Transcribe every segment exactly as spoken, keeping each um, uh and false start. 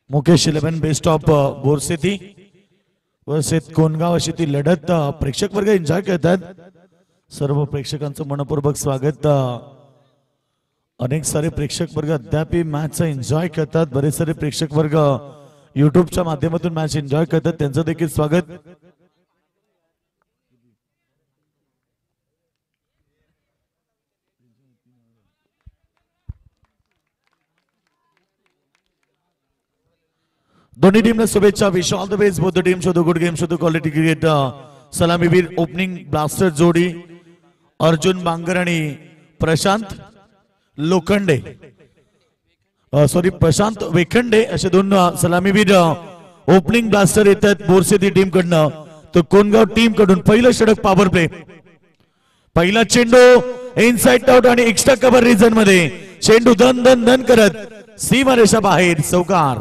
Mukesh eleven best of Borseti versus Kongaon अशी ती लढत प्रेक्षक वर्ग एन्जॉय करतात. सर्व प्रेक्षकांचं मनपूर्वक स्वागत. अनेक सारे प्रेक्षक वर्ग अद्याप मॅचचा एन्जॉय करतात. बरेच सारे प्रेक्षक वर्ग युट्यूबच्या माध्यमातून मॅच एन्जॉय करतात, त्यांचं देखील स्वागत. दोन्ही टीमला शुभेच्छा. Wish all the best both the team. Show the good game, show the quality cricket. सलामीवीर ओपनिंग ब्लास्टर जोडी अर्जुन बांगर आणि प्रशांत लोखंडे सॉरी प्रशांत वेखंडे असे दोन सलामीवीर ओपनिंग ब्लास्टर येतात बोरसेती टीम कडनं. तर कोणगाव टीम कडून पहिलं षटक पॉवर प्ले. पहिला चेंडू इनसाइड आउट आणि एक्स्ट्रा कव्हर रिजन मध्ये चेंडू धन धन धन करत सीमारेषा बाहेर चौकार.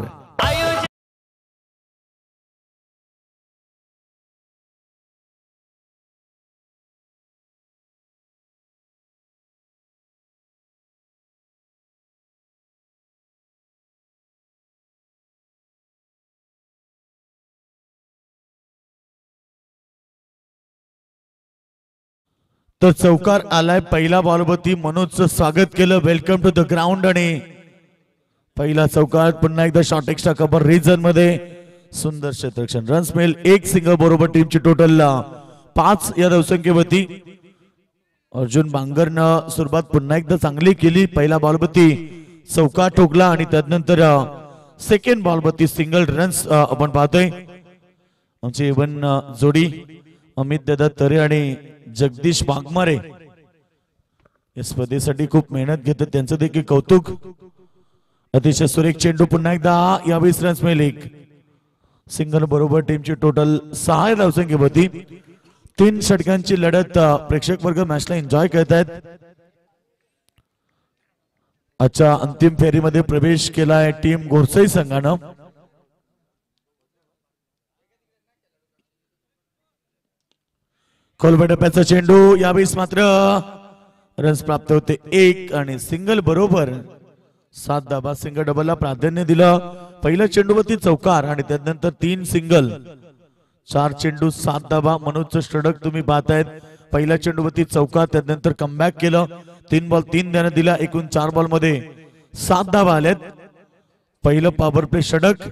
तर चौकार आलाय. पहिला बॉलवरती मनोजचं स्वागत केलं. Welcome to the ground. आणि पहिला चौकार पुन्हा एकदा शॉर्ट एक्स्ट्रा कव्हर रिजन मध्ये सुंदर क्षेत्ररक्षण. रन्स मिळेल एक सिंगल बरोबर टीमची टोटल पाच या धावसंख्येवरती. अर्जुन बांगरनं सुरुवात पुन्हा एकदा चांगली केली. पहिला बॉलवरती चौकार ठोकला आणि त्यानंतर सेकंड बॉलवरती सिंगल रन्स आपण पाहतोय. आमची इव्हन जोडी अमित दादा तरे आणि जगदीश वाघमारे या स्पर्धेसाठी खूप मेहनत घेतात, त्यांचं देखील कौतुक. अतिशय सुरेख चेंडू पुन्हा एकदा यावेळेस रन्स मिळेल एक सिंगल बरोबर टीमची टोटल सहा धावसंख्येवरती. तीन षटकांची लढत प्रेक्षक वर्ग मॅचला एन्जॉय करतायत. आजच्या अंतिम फेरीमध्ये प्रवेश केलाय टीम गोरसई संघानं. खोलवर टप्प्याचा चेंडू यावेळेस मात्र रन्स प्राप्त होते एक आणि सिंगल बरोबर सात धाबा. सिंगल डबलला प्राधान्य दिलं. पहिल्या चेंडूवरती चौकार आणि त्यानंतर तीन सिंगल. चार चेंडू सात धाबा. मनोजचं षटक तुम्ही पाहतायत. पहिल्या चेंडूवरती चौकार, त्यानंतर कमबॅक केलं. तीन बॉल तीन त्यानं दिला. एकूण चार बॉल मध्ये सात धाबा आल्यात. पहिलं पॉवर प्ले षटक.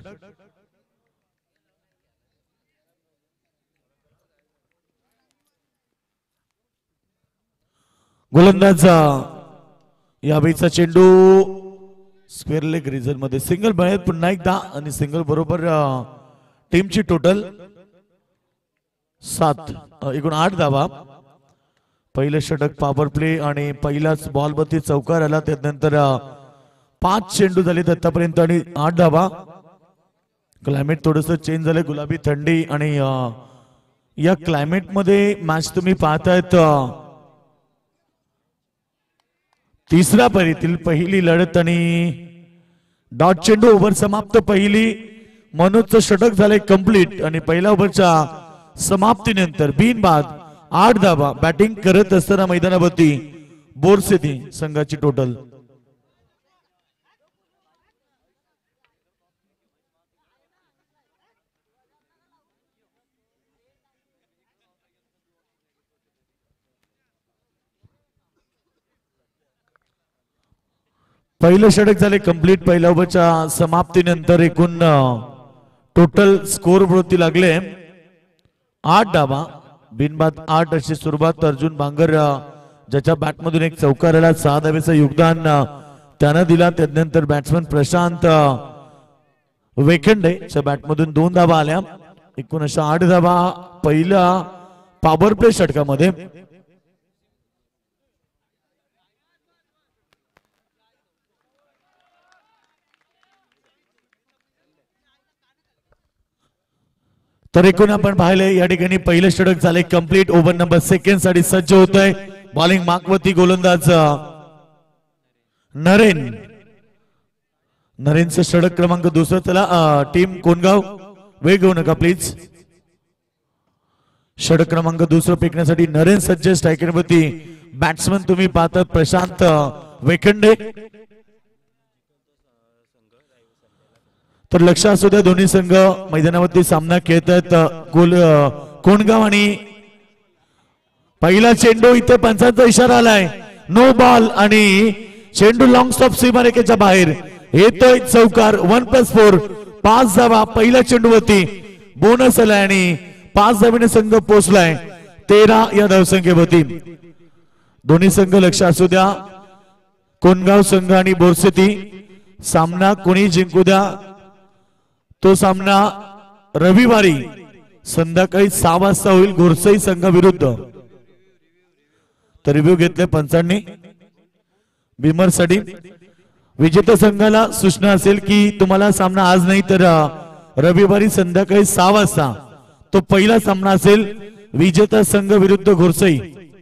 गोलंदाज यावेळीचा चेंडू स्क्वेअर लेग रिजन मध्ये सिंगल मिळेल पुन्हा एकदा आणि सिंगल बरोबर टीमची टोटल सात एकूण आठ धावा. पहिलं षटक पॉवर प्ले आणि पहिलाच बॉल वरती चौकार आला. त्यानंतर पाच चेंडू झाले आतापर्यंत आणि आठ धावा. क्लायमेट थोडस चेंज झालंय, गुलाबी थंडी आणि या क्लायमेट मध्ये मॅच तुम्ही पाहतायत. तिसऱ्या फेरीतील पहिली लढत आणि डॉट चेंडू ओव्हर समाप्त. पहिली मनोजचं षटक झालंय कंप्लीट आणि पहिल्या ओव्हरच्या समाप्तीनंतर बिनबाद आठ धावा बॅटिंग करत असताना मैदानावरती बोरसेती संघाची टोटल. पहिलं षटक झाले कंप्लीट. पहिल्या ओव्हरच्या समाप्तीनंतर एकूण टोटल स्कोर वरती लागले आठ धावा. बिनबाद आठ अशी सुरुवात. अर्जुन बांगर ज्याच्या बॅटमधून एक चौकार आला, सहा धावेचं योगदान त्यानं दिला. त्यानंतर बॅट्समन प्रशांत वेखंडेच्या बॅटमधून दोन धावा आल्या. एकूण अशा आठ धावा पहिल्या पॉवर प्ले षटकामध्ये. तर एकूण आपण पाहिले या ठिकाणी पहिलं षटक झाले कंप्लीट. ओव्हर नंबर सेकंड साठी सज्ज होत आहे. बॉलिंग मार्कवरती गोलंदाज नरेन. नरेनचं षटक क्रमांक दुसरं. चला टीम कोणगाव वेळ घेऊ नका प्लीज. षटक क्रमांक दुसरं फेकण्यासाठी नरेन सज्ज. स्ट्रायकरवरती बॅट्समन तुम्ही पाहतात प्रशांत वेखंडे. तर लक्ष असू द्या, दोन्ही संघ मैदानावरती सामना खेळत आहेत. गोल कोणगाव आणि पहिला चेंडू, इथे पंचांचा इशारा आलाय, नो बॉल आणि चेंडू लॉंग स्टॉप सीमारेखेच्या बाहेर येतोय. चौकार वन प्लस फोर, पाच धावा पहिल्या चेंडूवरती. बोनस आलाय आणि पाच धावेने संघ पोहोचलाय तेरा या धावसंख्येवरती. दोन्ही संघ लक्ष असू द्या, कोणगाव संघ आणि बोरसेती सामना कोणी जिंकू द्या, तो सामना रविवारी संध्याकाळी सहा वाजता होईल गोरसई संघाविरुद्ध. तर रिव्ह्यू घेतले पंचांनी भीमरसाठी. विजेता संघाला सूचना असेल की तुम्हाला सामना आज नाही तर रविवारी संध्याकाळी सहा वाजता तो पहिला सामना असेल विजेता संघ विरुद्ध घोरसई.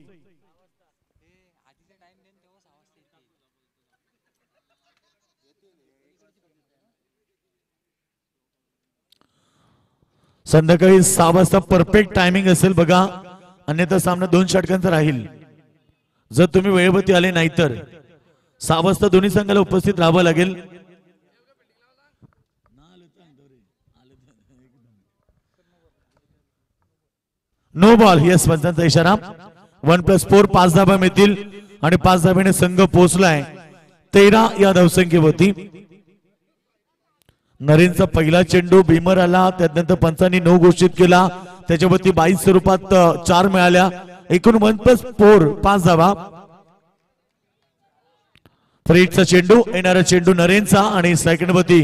संध्याकाळी सहा वाजता परफेक्ट टायमिंग असेल बघा, अन्यथा सामना दोन षटकांचा राहील जर तुम्ही वेळेवरती आले नाही तर. सहा वाजता दोन्ही संघाला उपस्थित राहावं लागेल. नो बॉल, यस पंचांचा इशारा. वन प्लस फोर, पाच धाबा मिळतील आणि पाच धाब्याने संघ पोहोचलाय तेरा या धावसंख्येवरती. नरेनचा पहिला चेंडू भीमर आला, त्यानंतर पंचांनी नऊ घोषित केला, त्याच्यावरती बाईस स्वरूपात चार मिळाल्या, एकूण वन प्लस फोर, पाच धावा. फ्रीटचा चेंडू, येणारा चेंडू नरेनचा आणि सेकंड वरती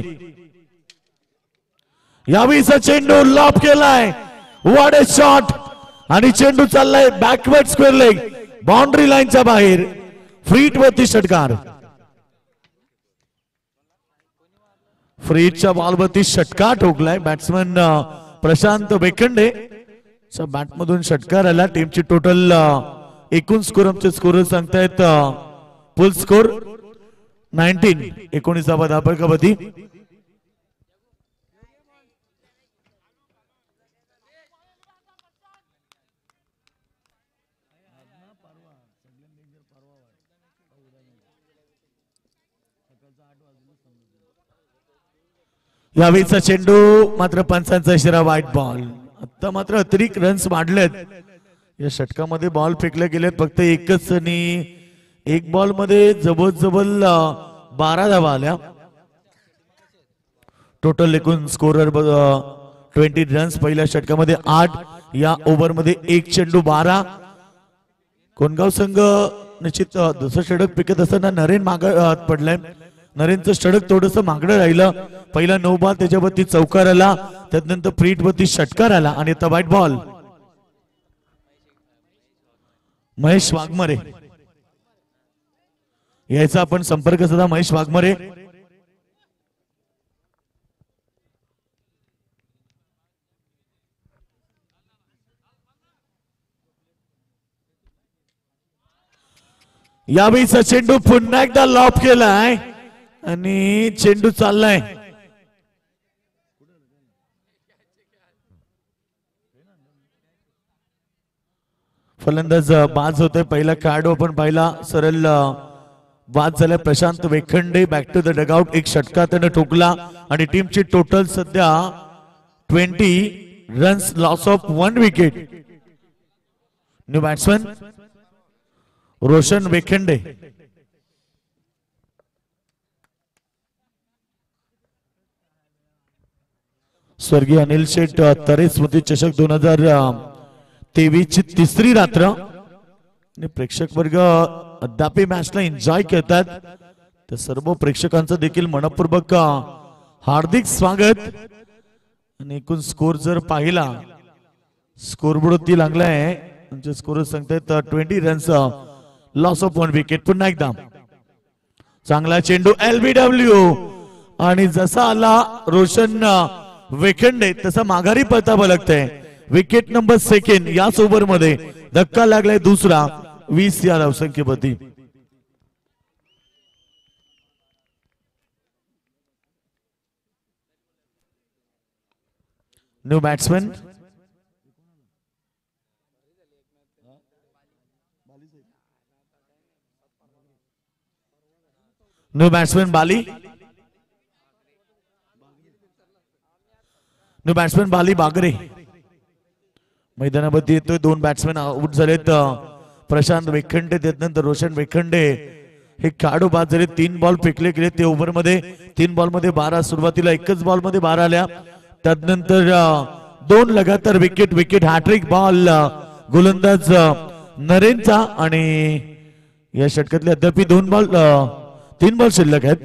यावेळीचा चेंडू लॉब केलाय, व्हॉट अ शॉट, आणि चेंडू चाललाय बॅकवर्ड स्क्वेअर लेग, बाउंड्री लाईनच्या बाहेर. फ्रीट वरती षटकार. फ्रीटच्या बॉलवरती षटकार ठोकलाय बॅट्समन प्रशांत वेखंडे. बॅट मधून षटकार आला. टीमची टोटल एकूण स्कोर आमचे स्कोर सांगतायत फुल स्कोर नाईन्टीन, एकोणीसावा धापळकावधी. यावेळीचा चेंडू मात्र पंचांचा इशारा, व्हाईट बॉल. आता मात्र अतिरिक्त रन्स वाढलेत या षटकामध्ये. बॉल फेकले गेलेत फक्त एकच आणि एक बॉल मध्ये जवळजवळ बारा धावा आल्या. टोटल एकूण स्कोरर ट्वेंटी रन्स पहिल्या षटकामध्ये आठ, या ओव्हर मध्ये एक चेंडू बारा. कोणगाव संघ निश्चित दुसरं षटक पिकत असताना नरेन माग पडलाय. नरेनचं षटक थोडस मागणं राहिलं. पहिला नऊ बॉल, त्याच्यावरती चौकार आला, त्यानंतर फ्रीट वरती षटकार आला आणि आता व्हाईट बॉल. महेश वाघमारे यायचा आपण संपर्क साधा. महेश वाघमारे यावेळीचा चेंडू पुन्हा एकदा लॉब केलाय आणि चेंडू चाललाय. फलंदाज बाज होते. पहिला खेळाडू आपण पाहिला सरळ बाद झाला Prashant Wekhande. Back to the dugout. एक षटका त्यानं ठोकला आणि टीमची टोटल सध्या twenty runs, loss of one wicket. New batsman Roshan Wekhande. स्वर्गीय अनिल शेठ तरे स्मृती चषक दोन हजार तेवीस ची तिसरी रात्र आणि प्रेक्षक वर्ग अद्याप मॅचला एन्जॉय करतात. तर सर्व प्रेक्षकांचं देखील मनपूर्वक हार्दिक स्वागत. आणि एकूण स्कोर जर पाहिला, स्कोरबोर्ड लागलाय, म्हणजे स्कोर सांगतायत twenty runs, loss of one wicket. पुन्हा एकदा चांगला चेंडू एलबीडब्ल्यू आणि जसा आला रोशन वेखंडे तसा माघारी परतावं लागतंय. विकेट नंबर सेकंड याच ओव्हर मध्ये. धक्का लागलाय दुसरा, वीस या धावसंख्येवरती. New batsman new batsman Bali. New batsman Bali Bagre मैदानामध्ये येतोय. दोन बॅट्समॅन आउट झालेत. प्रशांत वेखंडे त्यानंतर रोशन वेखंडे हे खेळाडू बाद झाले. तीन बॉल फेकले गेले ते ओव्हर मध्ये. तीन बॉल मध्ये बारा. सुरुवातीला एकच बॉल मध्ये बारा आल्या. त्यानंतर दोन लगातार विकेट. विकेट हॅट्रिक बॉल गोलंदाज नरेनचा आणि या षटकातले अद्याप दोन बॉल तीन बॉल शिल्लक आहेत.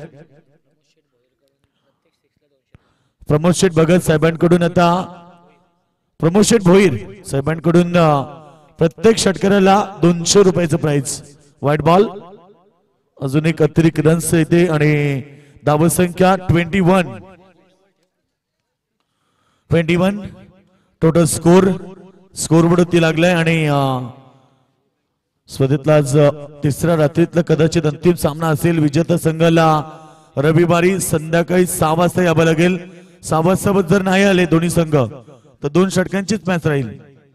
प्रमोद शेठ भगत साहेबांकडून आता प्रमोद शेठ भोईर साहेबांकडून प्रत्येक षटकाराला दोनशे रुपयाचं प्राइज. White ball. अजून एक अतिरिक्त रन्स येते आणि धावसंख्या twenty one twenty one total score. Score वरती लागलाय आणि स्पर्धेतला आज तिसऱ्या रात्रीतला कदाचित अंतिम सामना असेल. विजेता संघाला रविवारी संध्याकाळी सहा वाजता यावं लागेल. सहा वाजता जर नाही आले दोन्ही संघ तर दोन षटकांचीच मॅच राहील.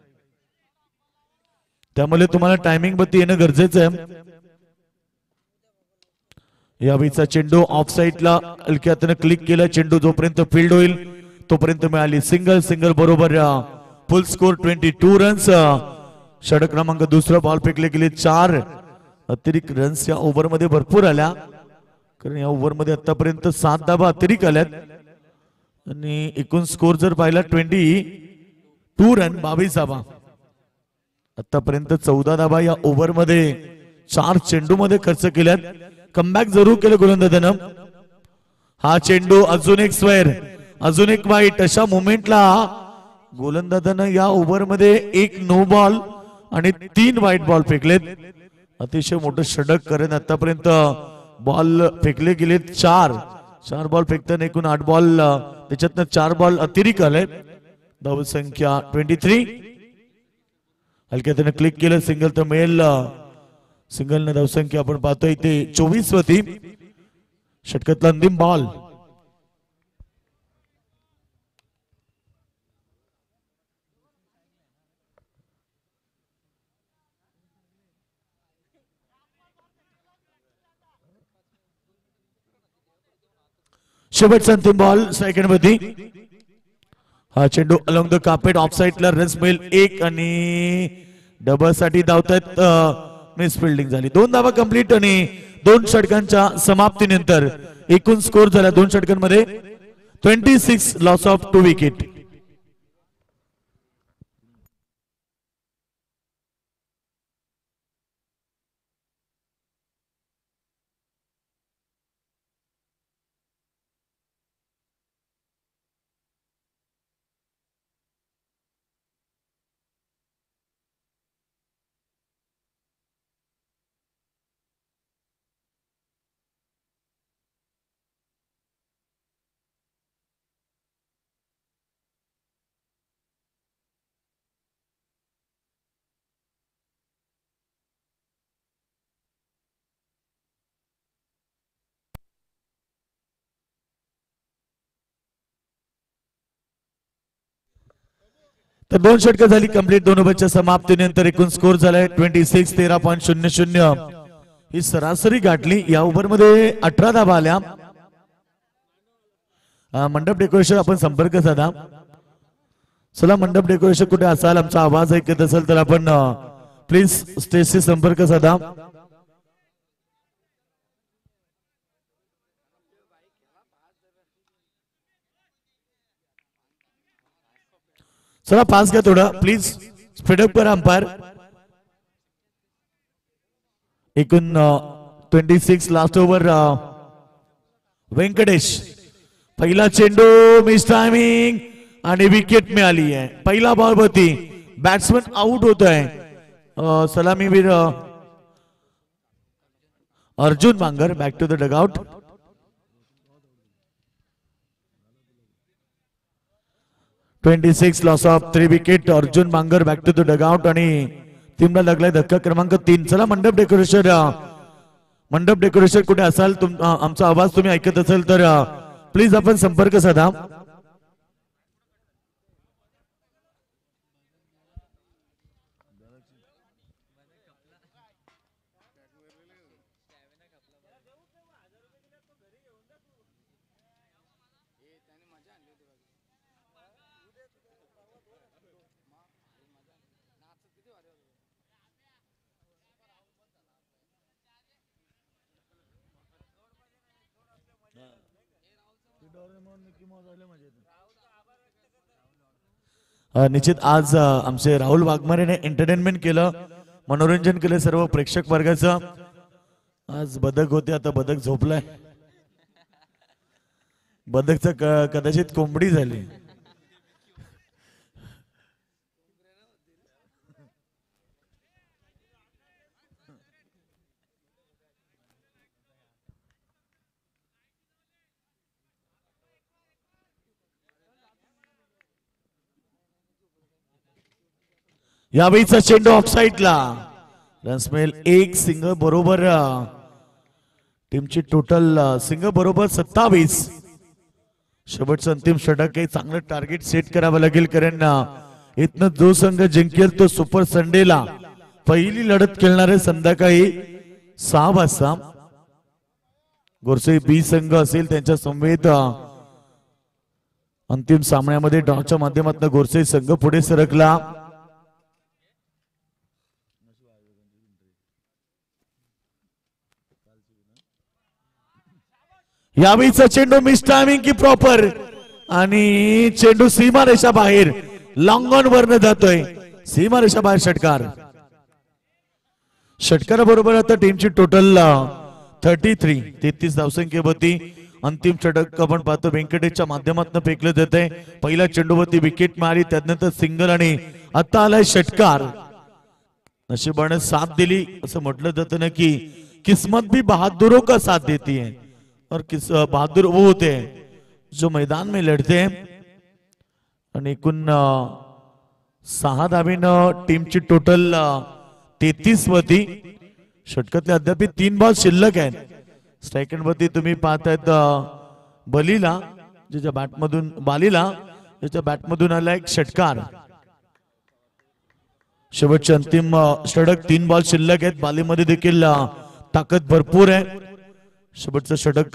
त्यामुळे तुम्हाला टायमिंग वरती येणं गरजेचं आहे. यावेळीचा चेंडू ऑफ साईडला हलक्यातनं क्लिक केला. चेंडू जोपर्यंत फील्ड होईल तोपर्यंत मिळाली सिंगल. सिंगल बरोबर full score twenty two runs. षटक क्रमांक दुसरा. बॉल फेकले गेले चार. अतिरिक्त रन्स या ओव्हर मध्ये भरपूर आल्या कारण या ओव्हर मध्ये आतापर्यंत सात धावा अतिरिक्त आल्यात आणि एकूण स्कोर जर पाहिला ट्वेंटी टू रन बावीस धावा. आतापर्यंत चौदा धावा या ओव्हर मध्ये चार चेंडू मध्ये खर्च केल्यात. कमबॅक जरूर केलं गोलंदाजानं. हा चेंडू अजून एक स्क्वेअर. अजून एक वाईट. अशा मोमेंटला गोलंदाजानं या ओव्हर मध्ये एक नो बॉल आणि तीन व्हाईट बॉल फेकलेत. अतिशय मोठं षटक कारण आतापर्यंत बॉल फेकले गेलेत चार. चार बॉल फेकताना एकूण आठ बॉल त्याच्यातनं चार बॉल अतिरिक्त आले. धावसंख्या ट्वेंटी थ्री. हलक्यात क्लिक केलं. सिंगल तर मिळेल. सिंगल न धावसंख्या आपण पाहतोय ते चोवीस होती. षटकातला अंतिम बॉल. शेवटचा अंतिम बॉल सेकंड मध्ये. हा चेंडू अलॉंग द कार्पेट ऑफ साइडला रन्स मिळेल एक आणि डबल साठी धावतात. मिस फिल्डिंग झाली. दोन धावा कंप्लीट आणि दोन षटकांच्या समाप्तीनंतर एकूण स्कोर झाला दोन षटकांमध्ये twenty six loss of two wicket. तर दोन षटकं झाली कंप्लीट. दोन ओव्हरच्या समाप्तीनंतर एकूण स्कोर झालाय ट्वेंटी सिक्स तेरा पॉईंट शून्य शून्य. ही सरासरी गाठली. या ओव्हर मध्ये अठरा धावा आल्या. मंडप डेकोरेशन आपण संपर्क साधा. चला मंडप डेकोरेशन कुठे असाल आमचा आवाज ऐकत असेल तर आपण प्लीज स्टेजशी संपर्क साधा. चला पास घ्या थोडा प्लीज. स्पीडअप करा अंपायर. एकूण twenty six last over. Venkatesh पहिला चेंडू मिस टायमिंग आणि विकेट मिळाली आहे. पहिला बॉल वरती बॅट्समन आउट होत आहे. सलामीवीर Arjun Mangar back to the dugout. Twenty six loss of three wicket. Arjun Mangar back to the dugout आणि टीमला लागलाय धक्का क्रमांक तीन. चला मंडप डेकोरेशन. मंडप डेकोरेशन कुठे असाल आमचा आवाज तुम्ही ऐकत असेल तर प्लीज आपण संपर्क साधा. अ, निश्चित आज अ, आमचे राहुल वाघमारेने एंटरटेनमेंट केलं, मनोरंजन केलं सर्व प्रेक्षक वर्गाचं. आज बदक होते, आता बदक झोपलाय. बदकचं क- कदाचित कोंबडी झाली. यावेळीचा चेंडू ऑफसाईडला. रन्स मिळेल एक. सिंग बरोबर अ, टीमची टोटल सिंग बरोबर सत्तावीस. शेवटचं अंतिम षटक आहे, चांगलं टार्गेट सेट करावं लागेल, कारण अ, इथनं जो संघ जिंकेल तो सुपर संडेला पहिली लढत खेळणार आहे संध्याकाळी सहा वाजता. गोरसे बी संघ असेल त्यांच्या समवेत अ, अंतिम सामन्यामध्ये ड्रॉच्या माध्यमातून गोरसे संघ पुढे सरकला. यावेळीचा चेंडू मिस टायमिंग की प्रॉपर, आणि चेंडू सीमारेषा बाहेर लॉंग ऑन वरनं जातोय. सीमारेषा बाहेर षटकार. षटकारा बरोबर आता टीमची टोटल थर्टी थ्री तेहतीस धावसंख्येवरती. अंतिम षटक आपण पाहतो व्यंकटेशच्या माध्यमातून फेकलं जाते. पहिल्या चेंडूवरती विकेट मारी, त्यानंतर सिंगल, आणि आता आलाय षटकार. नशिबाने साथ दिली असं म्हटलं जातं ना की किस्मत भी बहादुरों का साथ देती है, और किस बहादुर वो होते हैं जो मैदान में लढते हैं. आणि एकूण अ, सहा धावीनं टीमची टोटल तेहतीस वरती. षटकातले अद्याप तीन बॉल शिल्लक आहेत. स्ट्रायकन वरती तुम्ही पाहतायत अ, बलीला, ज्याच्या बॅटमधून बालीला ज्याच्या बॅटमधून आला एक षटकार. शेवटचे अंतिम अ, षटक, तीन बॉल शिल्लक आहेत. बालीमध्ये देखील अ, ताकद भरपूर आहे. शेवटचं षटक,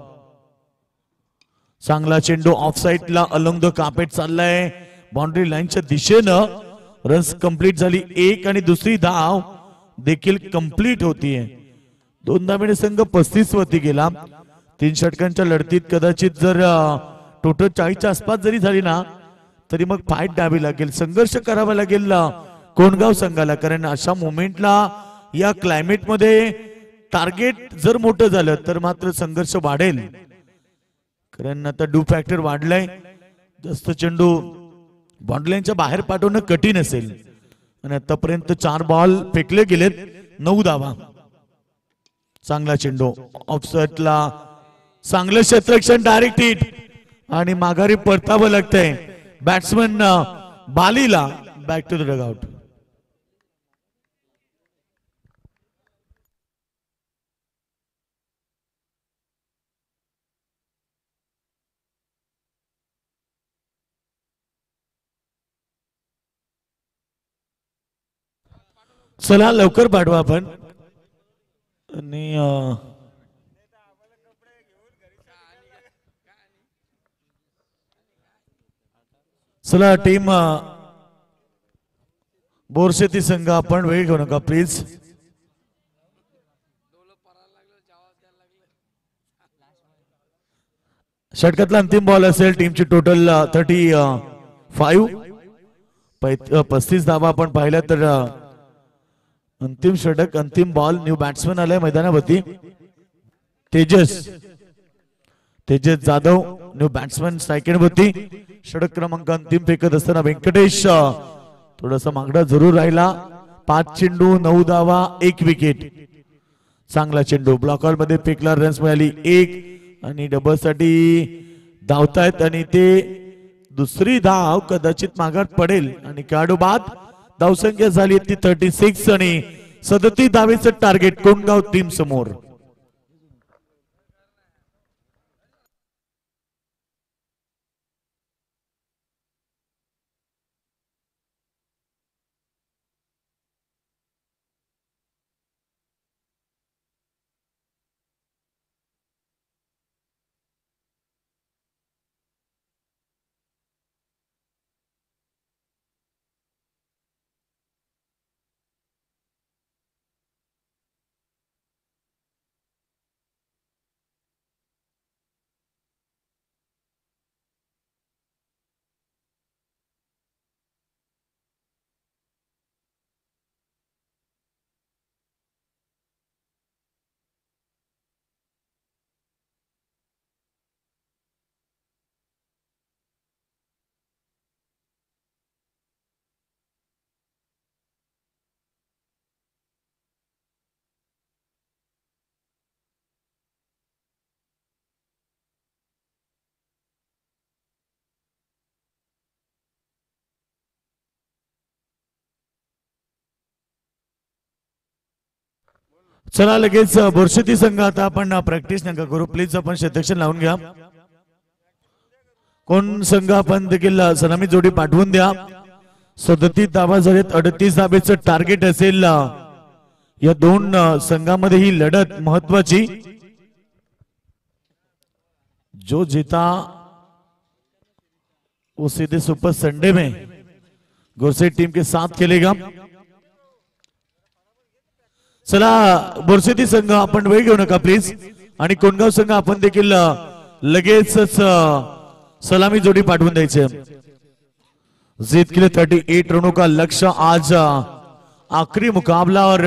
चांगला चेंडू ऑफसाईडला अलोंग द कार्पेट चाललाय बाउंड्री लाईनच्या दिशेनं. रन्स कंप्लीट झाली एक, आणि दुसरी धाव देखील कंप्लीट होतीये. दोन धावेने संघ पस्तीस वरती गेला. तीन षटकांच्या लढतीत कदाचित जर टोटल चाळीसच्या आसपास जरी झाली ना तरी मग फाईट द्यावी लागेल, संघर्ष करावा लागेल कोंडगाव संघाला, कारण अशा मोमेंटला या क्लायमेटमध्ये टार्गेट जर मोठं झालं तर मात्र संघर्ष वाढेल, कारण आता डू फॅक्टर वाढलाय. जास्त चेंडू बाउंड्रीच्या बाहेर पाठवणं कठीण असेल. आणि आतापर्यंत चार बॉल फेकले गेलेत, नऊ धावा. चांगला चेंडू ऑफसाईडला, चांगलं क्षेत्ररक्षण, डायरेक्ट हिट, आणि माघारी परतावं लागतंय बॅट्समन बालीला. Back to the dugout. चला लवकर पाठवा आपण. आणि अ, चला टीम बोरशेती संघ, आपण वेळ घेऊ नका प्लीज. षटकातला अंतिम बॉल असेल. टीमची टोटल थर्टी फाईव्ह पस्तीस धावा आपण पाहिल्या तर अ, अंतिम षटक, अंतिम बॉल. न्यू बॅट्समन आलाय मैदानावरती, तेजस तेजस जाधव, न्यू बॅट्समन स्ट्रायकेडवरती. षटक क्रमांक अंतिम फेकत असताना व्यंकटेश थोडासा मागडा जरूर राहिला. पाच चेंडू, नऊ धावा, एक विकेट. चांगला चेंडू ब्लॉकआउट मध्ये फेकला, रन्स मिळाली एक, आणि डबल साठी धावतायत, आणि ते दुसरी धाव कदाचित माघार पडेल, आणि खेळाडू बाद. धावसंख्या झाली ती थर्टी सिक्स, आणि सदतीस धावेचं टार्गेट कोंडगाव टीम समोर. चला लगेच बोरशेती संघ आता आपण प्रॅक्टिस नका करू प्लीज आपण क्षेत्ररक्षण लावून घ्या. कोण संघ आपण देखील सलामी जोडी पाठवून द्या. सदतीस धावा झालेत अडतीस धाबेचं टार्गेट असेल. या दोन संघामध्ये ही लढत महत्वाची. जो जीता वो सीधे सुपर संडे में गोरसेट टीम के साथ खेलेगा. चला बोरसेती संघ आपण वेळ घेऊ नका प्लीज. आणि कोणगाव संघ आपण देखील लगेचच सलामी जोडी पाठवून द्यायचे. जीत के लिए अड़तीस रनों का लक्ष्य आज आखिरी मुकाबला. और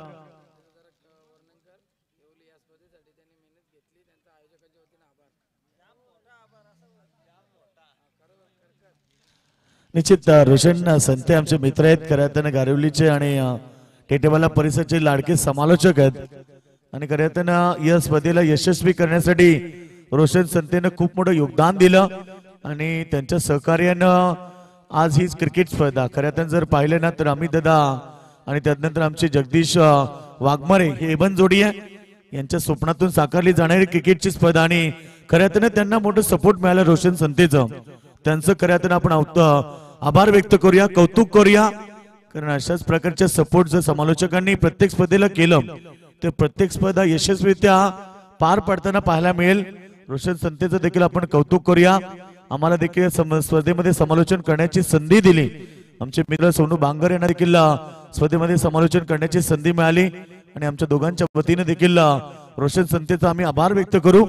निश्चित रोशन संते आमचे मित्र आहेत खऱ्यातन गारिवलीचे आणि टेटेवाला परिसरचे लाडके समालोचक आहेत. आणि खऱ्यातन या स्पर्धेला यशस्वी करण्यासाठी रोशन संतेनं खूप मोठं योगदान दिलं आणि त्यांच्या सहकार्यानं आज ही क्रिकेट स्पर्धा खऱ्यातन जर पाहिलं ना तर अमित दादा आणि त्यानंतर आमचे जगदीश वाघमारे हे एबन जोडी आहे. यांच्या स्वप्नातून साकारली जाणारी क्रिकेटची स्पर्धा आणि खऱ्यातन त्यांना मोठं सपोर्ट मिळालं रोशन संतेचं. त्यांचं खऱ्यातन आपण आभार व्यक्त करूया कौतुक करूया. कारण अशाच प्रकारच्या सपोर्ट जर समालोचकांनी प्रत्येक स्पर्धेला केलं तर प्रत्येक स्पर्धा यशस्वीरित्या पार पडताना पाहायला मिळेल. रोशन संतेचं देखील आपण कौतुक करूया. आम्हाला देखील स्पर्धेमध्ये समालोचन करण्याची संधी दिली. आमचे मित्र सोनू बांगर यांना देखील स्पर्धेमध्ये समालोचन करण्याची संधी मिळाली आणि आमच्या दोघांच्या वतीने देखील रोशन संतेचा आम्ही आभार व्यक्त करू.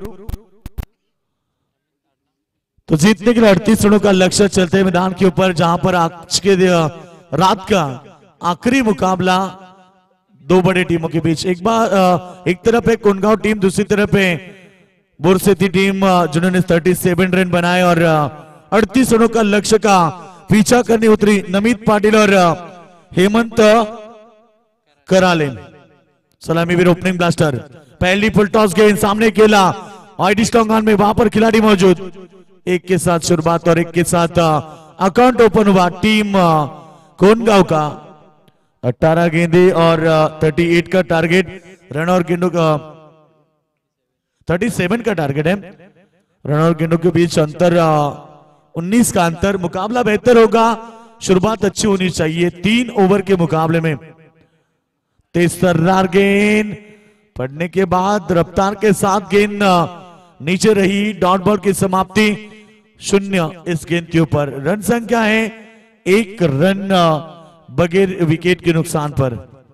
तो जीतने के लिए अड़तीस रनों का लक्ष्य चलते मैदान के ऊपर जहां पर आज के रात का आखिरी मुकाबला दो बड़े टीमों के बीच. एक बार एक तरफ है कोनगांव टीम दूसरी तरफ है बोरसेती टीम जिन्होंने सैंतीस रन बनाए और अड़तीस रनों का लक्ष्य का पीछा करने उतरी नमित पाटिल और हेमंत कराले. सलामी वीर ओपनिंग ब्लास्टर पहली फुल टॉस गेंद सामने खेला आईडी स्ट्रॉन्ग में वहां पर खिलाड़ी मौजूद. एक के साथ शुरुआत और एक के साथ अकाउंट ओपन हुआ टीम कोनगांव का. अठारह गेंदे और अड़तीस का टारगेट रन और गेंदों का सैंतीस का टारगेट है. रन और गेंदों के बीच अंतर उन्नीस का अंतर. मुकाबला बेहतर होगा शुरुआत अच्छी होनी चाहिए तीन ओवर के मुकाबले में. तेज तर्रार गेंद पड़ने के बाद रफ्तार के साथ गेंद नीचे रही. डॉट बॉल की समाप्ति शून्य इस गेंद के ऊपर. रन संख्या है एक रन बगैर विकेट के नुकसान पर.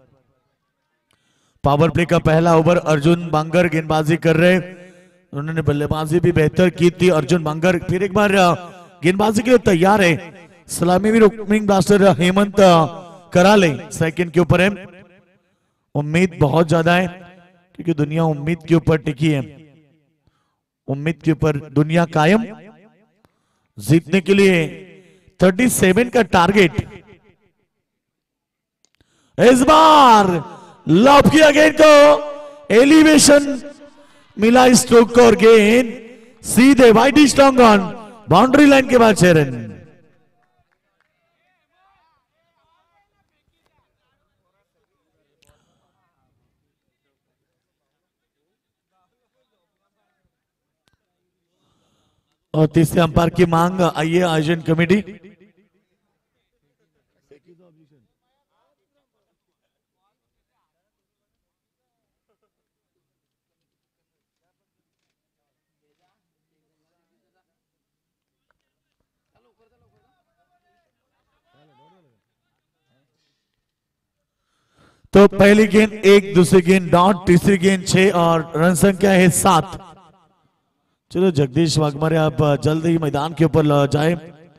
पावर प्ले का पहला ओवर अर्जुन बांगर गेंदबाजी कर रहे. उन्होंने बल्लेबाजी भी बेहतर की थी. अर्जुन बांगर फिर एक बार गेंदबाजी के लिए तैयार है. सलामी वीर opening blaster Hemant Karale second के ऊपर है. उम्मीद बहुत ज्यादा है क्योंकि दुनिया उम्मीद के ऊपर टिकी है. उम्मीद के ऊपर दुनिया कायम. जीतने के लिए सैंतीस का टारगेट. इस बार लॉब किया गेंद को एलिवेशन मिला स्ट्रोक और गेंद सीधे wide strong on boundary line के बाद छह रन. और तीसरे अंपायर की मांग आइए आयोजन कमेटी. तो पहली गेंद एक, दूसरी गेंद डॉट, तीसरी गेंद छह और रन संख्या है सात. चलो जगदीश वाघमारे आप जल्द ही मैदान के ऊपर जाए.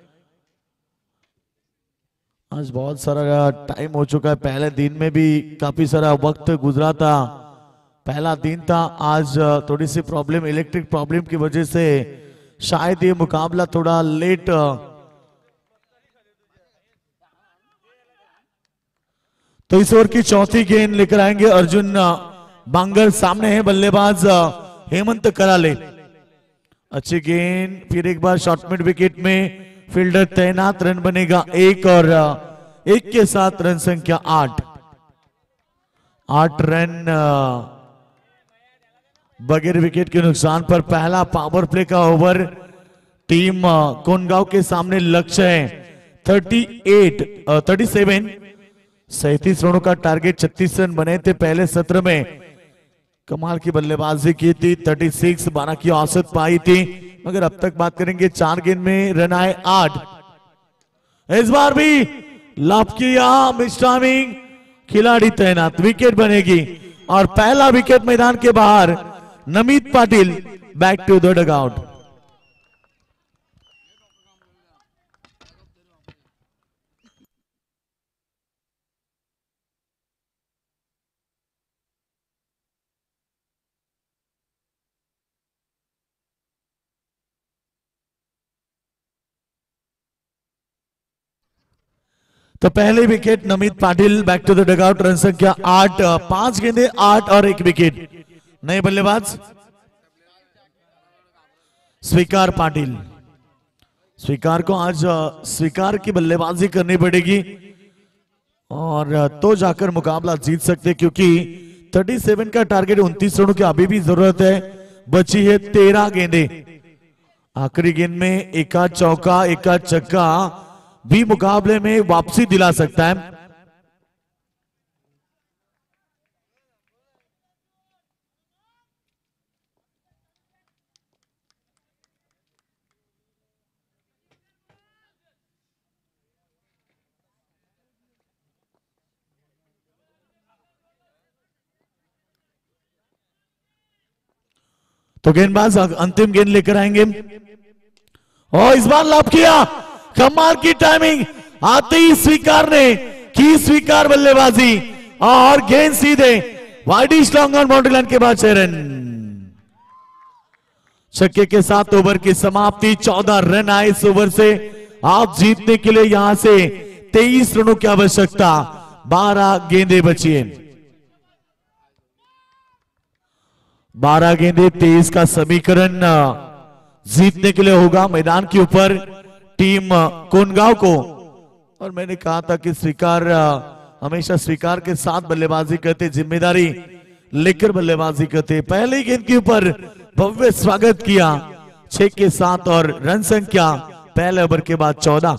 आज बहुत सारा टाइम हो चुका है. पहले दिन में भी काफी सारा वक्त गुजरा था. पहला दिन था. आज थोड़ी सी प्रॉब्लम इलेक्ट्रिक प्रॉब्लम की वजह से शायद ये मुकाबला थोड़ा लेट. तो इस ओवर की चौथी गेंद लेकर आएंगे अर्जुन बांगर. सामने है बल्लेबाज हेमंत कराले. अच्छी गेंद फिर एक बार शॉर्ट मिड विकेट में फील्डर तैनात. रन बनेगा एक और एक के साथ रन संख्या आठ. आठ रन बगैर विकेट के नुकसान पर पहला पावर प्ले का ओवर टीम कोनगांव के सामने लक्ष्य है अड़तीस सैंतीस सैंतीस रनों का टारगेट। छत्तीस रन बने थे पहले सत्र में, कमाल की बल्लेबाजी की थी। छत्तीस बारह की औसत पाई थी, मगर अब तक बात करेंगे चार गेंद में रन आए आठ। इस बार भी लाभ किया मिस्टामिंग, खिलाड़ी तैनात, विकेट बनेगी और पहला विकेट मैदान के बाहर। Namit Patil back to the dugout. तो पहले wicket Namit Patil back to the dugout. Run संख्या आठ, पांच गेंदे आठ और एक विकेट। नए बल्लेबाज स्वीकार पाटिल। स्वीकार को आज स्वीकार की बल्लेबाजी करनी पड़ेगी और तो जाकर मुकाबला जीत सकते, क्योंकि सैंतीस का टारगेट, उनतीस रनों की अभी भी जरूरत है। बची है तेरह गेंदे। आखिरी गेंद में एका चौका एका छक्का भी मुकाबले में वापसी दिला सकता है। तो गेंदबाज अंतिम गेंद लेकर आएंगे और इस बार लाभ किया। कमाल की टाइमिंग, आते ही स्वीकार ने की स्वीकार बल्लेबाजी और गेंद सीधे wideish long on boundary line के बाद छह रन। छक्के के साथ ओवर की समाप्ति। चौदह रन आए इस ओवर से। आप जीतने के लिए यहां से तेईस रनों की आवश्यकता। बारह गेंदे बची है। बारह गेंदे तेईस का समीकरण जीतने के लिए होगा मैदान के ऊपर टीम कोनगांव को। और मैंने कहा था कि स्वीकार हमेशा स्वीकार के साथ बल्लेबाजी करते, जिम्मेदारी लेकर बल्लेबाजी करते। पहले गेंद के ऊपर भव्य स्वागत किया छह के साथ और रन संख्या पहले ओवर के बाद चौदह।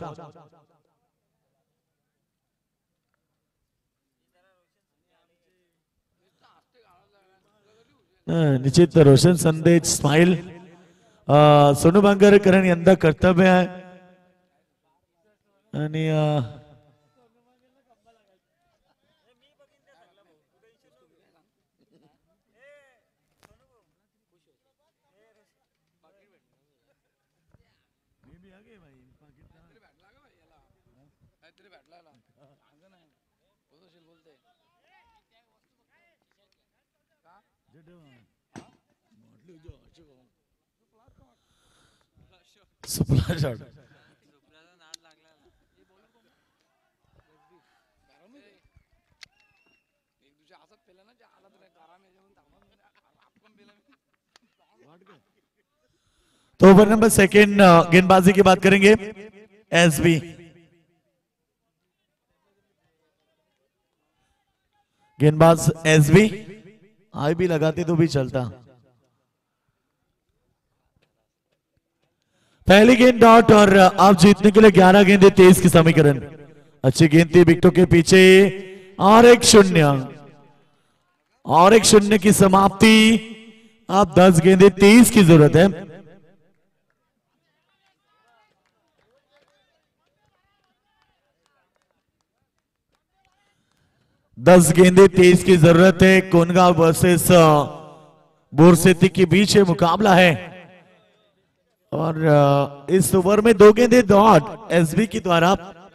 निश्चित रोशन संदेश स्माइल सोनू बांगर करण यंदा कर्तव्य आहे आणि सुपला शॉट तो ओवर नंबर सेकेंड गेंदबाजी की बात करेंगे। एसबी गेंदबाज एसबी आई भी लगाते तो भी चलता। पहली गेंद डॉट और आप जीतने के लिए ग्यारह गेंदे तेईस की समीकरण। अच्छी गेंद थी विकेटों के पीछे और एक शून्य और एक शून्य की समाप्ति। आप दस गेंदे तेईस की जरूरत है। दस गेंदे तेईस की जरूरत है। कोनगांव वर्सेस बोरसेती के बीच मुकाबला है और इस ओवर में दो गेंदे डॉट एसबी की द्वारा।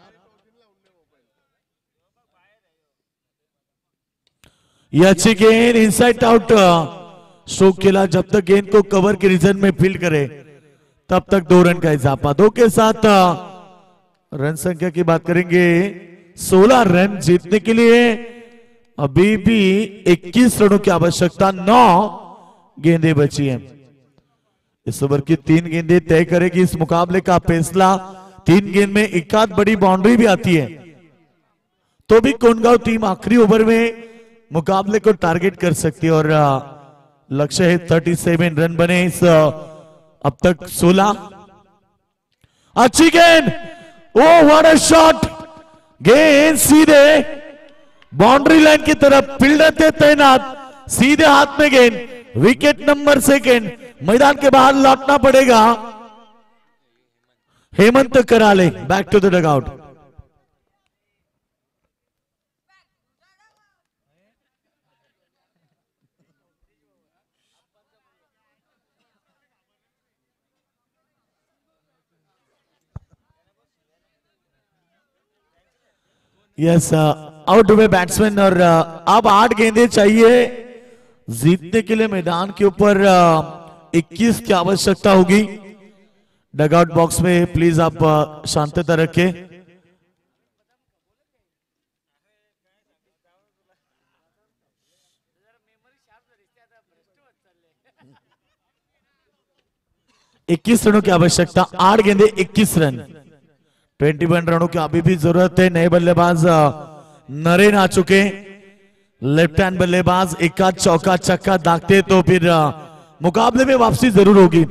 यह अच्छी गेंद इनसाइड आउट स्ट्रोक खेला। जब तक गेंद को कवर के रीजन में फील्ड करे तब तक दो रन का इजाफा। दो के साथ रन संख्या की बात करेंगे। सोलह रन जीतने के लिए अभी भी इक्कीस रनों की आवश्यकता। नौ गेंदें बची हैं। इस ओवर की तीन गेंदें तय करेगी इस मुकाबले का फैसला। तीन गेंद में एकाध बड़ी बाउंड्री भी आती है तो भी कोनगांव टीम आखिरी ओवर में मुकाबले को टारगेट कर सकती है और लक्ष्य है सैंतीस रन बने इस अब तक सोलह। अच्छी गेंद, ओ व्हाट अ शॉट, गेंद सीधे बाउंड्री लाइन की तरफ, फील्डर थे तैनात, सीधे हाथ में गेंद, विकेट नंबर सेकेंड, मैदान के बाहर लौटना पड़ेगा Hemant Karale, back to the dugout. Yes, out हुए बैट्समैन और uh, अब आठ गेंदें चाहिए जीतने के लिए। मैदान के ऊपर uh, इक्कीस की आवश्यकता होगी। डगआउट बॉक्स में प्लीज आप uh, शांतता रखें। इक्कीस रनों की आवश्यकता, आठ गेंदे इक्कीस रन, इक्कीस रनों की अभी भी जरूरत है। नए बल्लेबाज नरेन आ चुके, लेफ्ट हैंड बल्लेबाज इक्का चौका छक्का दागते तो फिर मुकाबले में वापसी जरूर होगी।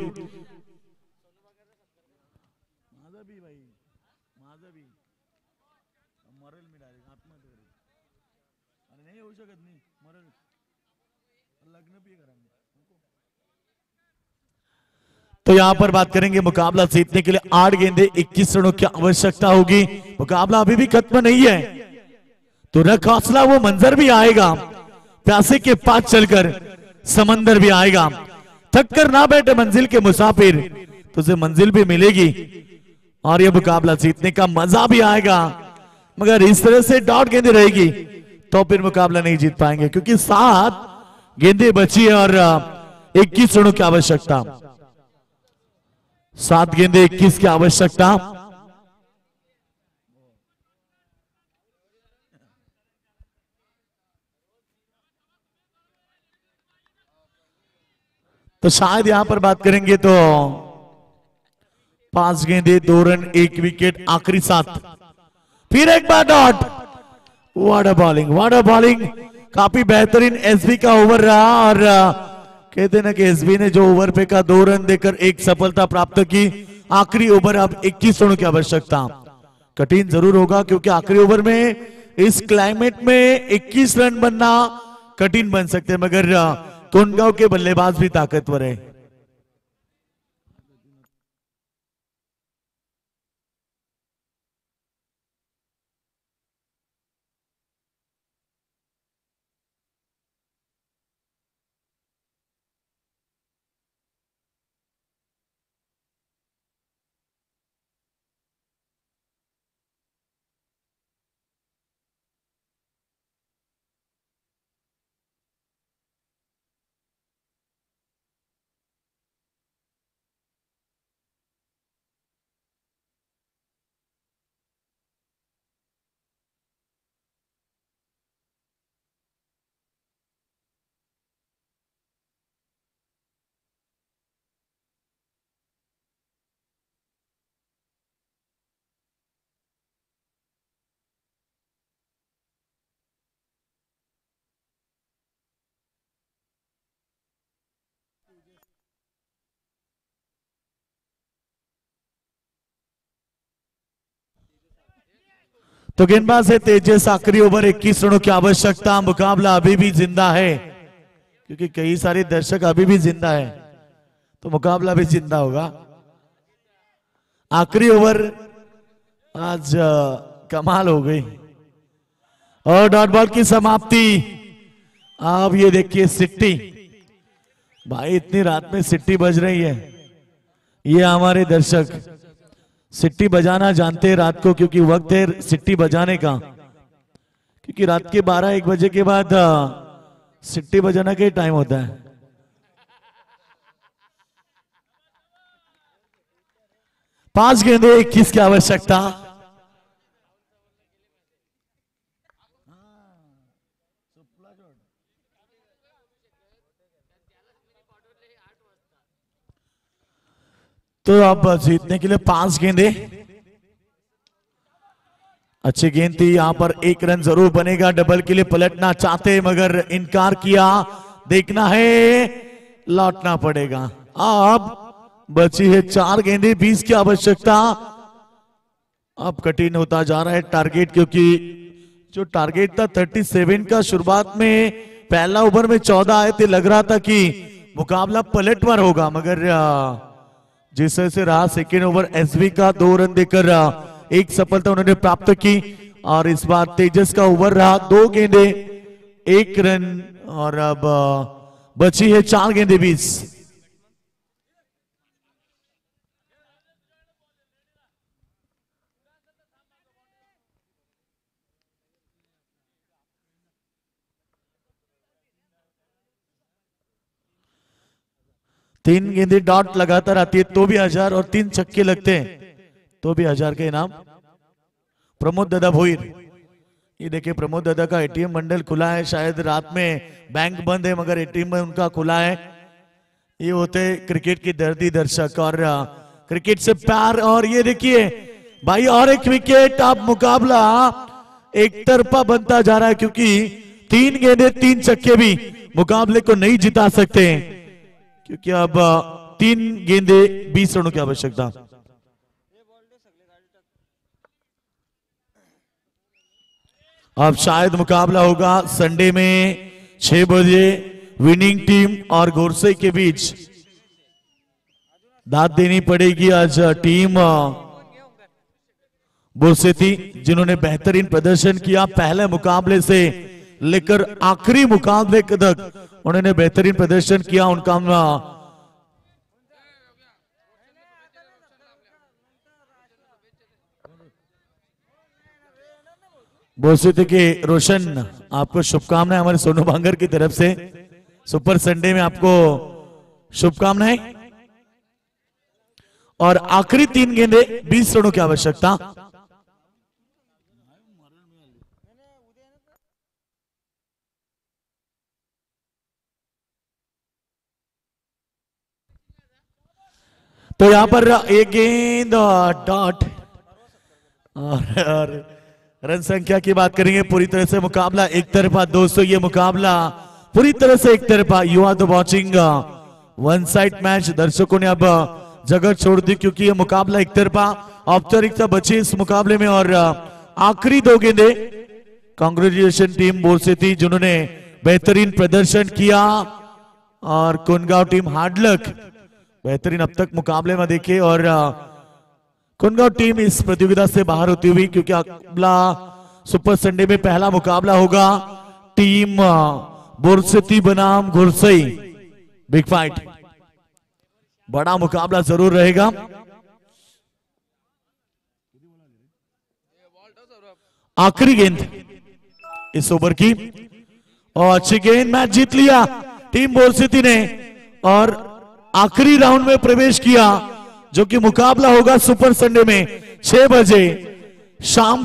तो यहां पर बात करेंगे मुकाबला जीतने के लिए आठ गेंदे इक्कीस रनों की आवश्यकता होगी। मुकाबला अभी भी खत्म नहीं है, तो रख हौसला, वो मंजर भी आएगा, प्यासे के पास चलकर समंदर भी आएगा। थक कर ना बैठे मंजिल के मुसाफिर, तुझे मंजिल भी मिलेगी और ये मुकाबला जीतने का मजा भी आएगा। मगर इस तरह से डॉट गेंदे रहेगी तो फिर मुकाबला नहीं जीत पाएंगे, क्योंकि सात गेंदे बची है और इक्कीस रनों की आवश्यकता, सात गेंदे इक्कीस की आवश्यकता। तो शायद यहां पर बात करेंगे तो पांच गेंदे दो रन एक विकेट, आखिरी सात, फिर एक बार dot. What a bowling, what a bowling, काफी बेहतरीन एसबी का ओवर रहा और कहते ना कि एसबी ने जो ओवर पे का दो रन देकर एक सफलता प्राप्त की। आखिरी ओवर अब इक्कीस रनों की आवश्यकता, कठिन जरूर होगा क्योंकि आखिरी ओवर में इस क्लाइमेट में इक्कीस रन बनना कठिन बन सकते हैं, मगर कोंडगांव के बल्लेबाज भी ताकतवर है। तो गेंदबाज है तेजस, आखिरी ओवर इक्कीस रनों की आवश्यकता। मुकाबला अभी भी जिंदा है क्योंकि कई सारे दर्शक अभी भी जिंदा है, तो मुकाबला भी जिंदा होगा। आखिरी ओवर आज कमाल हो गई और डॉट बॉल की समाप्ति। अब ये देखिए सिट्टी, भाई इतनी रात में सिट्टी बज रही है, ये हमारे दर्शक सिट्टी बजाना जानते हैं रात को, क्योंकि वक्त है सिट्टी बजाने का, क्योंकि रात के बारह एक बजे के बाद सिट्टी बजाना का टाइम होता है। पांच गेंदे इक्कीस की आवश्यकता। तो अब जीतने के लिए पांच गेंदे, अच्छी गेंद थी, यहां पर एक रन जरूर बनेगा, डबल के लिए पलटना चाहते मगर इनकार किया। देखना है, लौटना पड़ेगा। अब बची है चार गेंदें, बीस की आवश्यकता। अब कठिन होता जा रहा है टारगेट, क्योंकि जो टारगेट था सैंतीस का, शुरुआत में पहला ओवर में चौदह आए थे, लग रहा था कि मुकाबला पलटवार होगा, मगर जिस तरह से रहा सेकेंड ओवर एसवी का दो रन देकर एक सफलता उन्होंने प्राप्त की। और इस बार तेजस का ओवर रहा, दो गेंदे एक रन, और अब बची है चार गेंदे बीस। तीन गेंदे डॉट लगातार आती है तो भी हजार, और तीन छक्के लगते हैं तो भी हजार का इनाम। प्रमोद दादा भोईर, ये देखिए प्रमोद दादा का एटीएम बंडल खुला है, शायद रात में बैंक बंद है मगर एटीएम उनका खुला है। ये होते क्रिकेट के दर्दी दर्शक और क्रिकेट से प्यार। और ये देखिए भाई, और एक विकेट। अब मुकाबला एक तरफा बनता जा रहा है, क्योंकि तीन गेंदे तीन छक्के भी मुकाबले को नहीं जिता सकते, क्योंकि अब तीन गेंदे बीस रनों की आवश्यकता। अब शायद मुकाबला होगा संडे में छह बजे विनिंग टीम और गोरसे के बीच। दाद देनी पड़ेगी आज टीम बोरसेती, जिन्होंने बेहतरीन प्रदर्शन किया पहले मुकाबले से लेकर आखिरी मुकाबले तक। उन्होंने बेहतरीन प्रदर्शन किया, उनका बोरसेती के रोशन, आपको शुभकामनाएं हमारे सोनू बांगर की तरफ से। सुपर संडे में आपको शुभकामनाएं। और आखिरी तीन गेंदे बीस रनों की आवश्यकता। तो यहां पर एक गेंद डॉट, और, और रन संख्या की बात करेंगे, पूरी तरह से मुकाबला एक तरफा। दोस्तों ये मुकाबला पूरी तरह से एक तरफा। You are the watching one side match. दर्शकों ने अब जगह छोड़ दी, क्योंकि ये मुकाबला एक तरफा। औपचारिकता बची इस मुकाबले में, और आखिरी दो गेंदे। कांग्रेचुलेशन टीम बोरसेती, जिन्होंने बेहतरीन प्रदर्शन किया, और कुनगांव टीम हार्ड लक, बेहतरीन अब तक मुकाबले में देखे। और कुनगांव टीम इस प्रतियोगिता से बाहर होती हुई, क्योंकि अगला सुपर संडे में पहला मुकाबला होगा टीम बोरसेती बनाम घुरसई। बिग फाइट, बड़ा मुकाबला जरूर रहेगा। आखिरी गेंद इस ओवर की, और अच्छी गेंद, मैच जीत लिया टीम बोरसेती ने, और आखिरी राउंड में प्रवेश किया, जो कि मुकाबला होगा सुपर संडे में छह बजे शाम